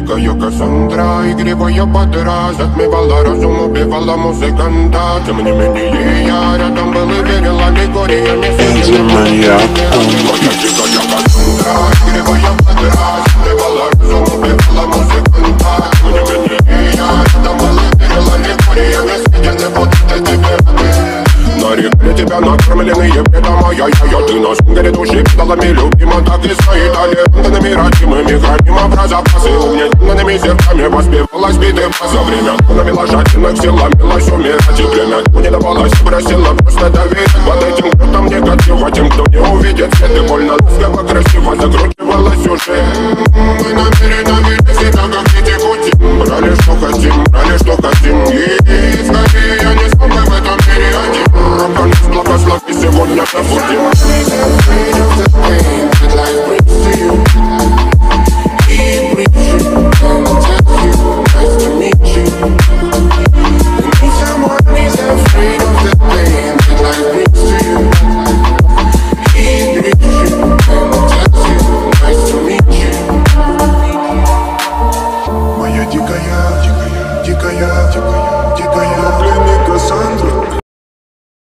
Дикая Кассандра, игривая подра, затмевала разум, убивала музыканта. Тем не менее я рядом был и верила легориями. Эдди Маньяк. Моя дикая Кассандра, игривая подра, затмевала разум, убивала музыканта. Тем не менее я рядом был и верила легориями. Съедены будут эти миры. Нарекли тебя накормленные бредом, ай-яй-яй. Ты на сунгере души педалами любима, так и свои талентами родимыми. Хранима про запасы, угнетенными сердцами воспевалась биты. За время навела жадинок, сила милась умирать. И время не давалось, просила просто доверить. Под этим крутом негатива, тем, кто не увидит свет. И больно ласково, красиво закручивала сюжет. Мы намеренно вели себя, как дети кутим. Брали, что хотим, и